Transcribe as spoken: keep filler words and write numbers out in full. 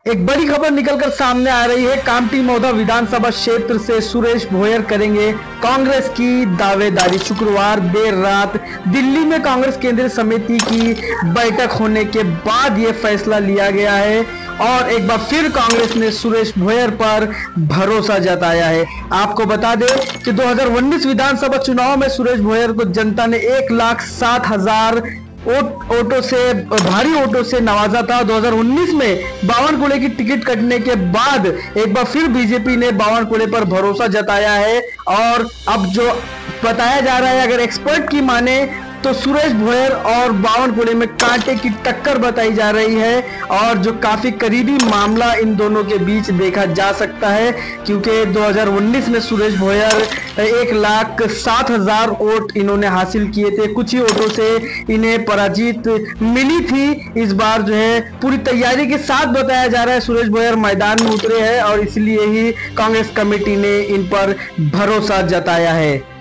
एक बड़ी खबर निकलकर सामने आ रही है। कामठी मौधा विधानसभा क्षेत्र से सुरेश भोयर करेंगे कांग्रेस की दावेदारी। शुक्रवार देर रात दिल्ली में कांग्रेस केंद्रीय समिति की बैठक होने के बाद यह फैसला लिया गया है और एक बार फिर कांग्रेस ने सुरेश भोयर पर भरोसा जताया है। आपको बता दें कि दो हज़ार उन्नीस विधानसभा चुनाव में सुरेश भोयर को जनता ने एक लाख सात हजार ओटो से भारी ओटो से नवाजा था। दो हज़ार उन्नीस में बावनकुळे की टिकट कटने के बाद एक बार फिर बीजेपी ने बावनकुळे पर भरोसा जताया है और अब जो बताया जा रहा है, अगर एक्सपर्ट की माने तो सुरेश भोयर और बावनकुळे में कांटे की टक्कर बताई जा रही है और जो काफी करीबी मामला इन दोनों के बीच देखा जा सकता है, क्योंकि दो हज़ार उन्नीस में सुरेश भोयर एक लाख सात हजार वोट इन्होंने हासिल किए थे। कुछ ही वोटों से इन्हें पराजित मिली थी। इस बार जो है पूरी तैयारी के साथ बताया जा रहा है सुरेश भोयर मैदान में उतरे हैं और इसलिए ही कांग्रेस कमेटी ने इन पर भरोसा जताया है।